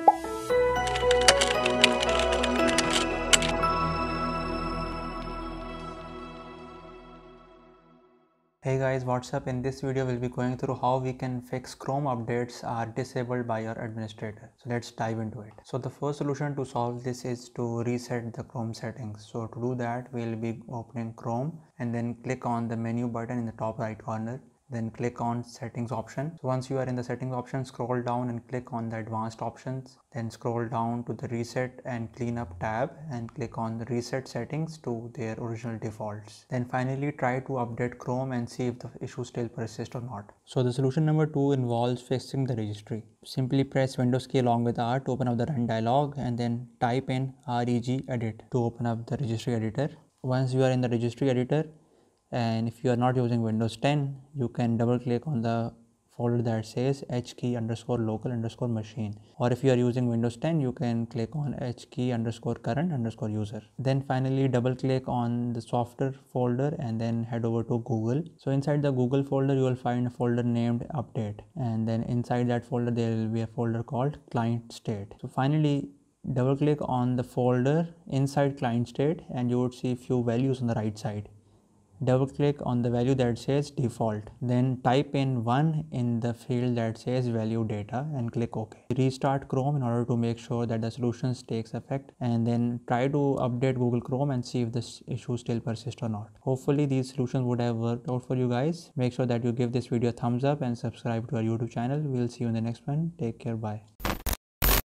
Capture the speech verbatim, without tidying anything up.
Hey guys, what's up? In this video we'll be going through how we can fix Chrome updates are disabled by your administrator. So let's dive into it. So the first solution to solve this is to reset the Chrome settings. So to do that, we'll be opening Chrome and then click on the menu button in the top right corner. Then click on settings option. So once you are in the settings option, scroll down and click on the advanced options. Then scroll down to the reset and cleanup tab and click on the reset settings to their original defaults. Then finally try to update Chrome and see if the issue still persists or not. So the solution number two involves fixing the registry. Simply press Windows key along with R to open up the run dialog and then type in reg edit to open up the registry editor. Once you are in the registry editor, and if you are not using Windows ten, you can double click on the folder that says hkey underscore local underscore machine, or if you are using Windows ten, you can click on hkey underscore current underscore user. Then finally double click on the software folder and then head over to Google. So inside the Google folder you will find a folder named update, and then inside that folder there will be a folder called client state. So finally double click on the folder inside client state and you would see a few values on the right side. Double click on the value that says default, then type in one in the field that says value data and click OK. Restart Chrome in order to make sure that the solutions takes effect, and then try to update Google Chrome and see if this issue still persists or not. Hopefully these solutions would have worked out for you guys. Make sure that you give this video a thumbs up and subscribe to our YouTube channel. We'll see you in the next one. Take care. Bye.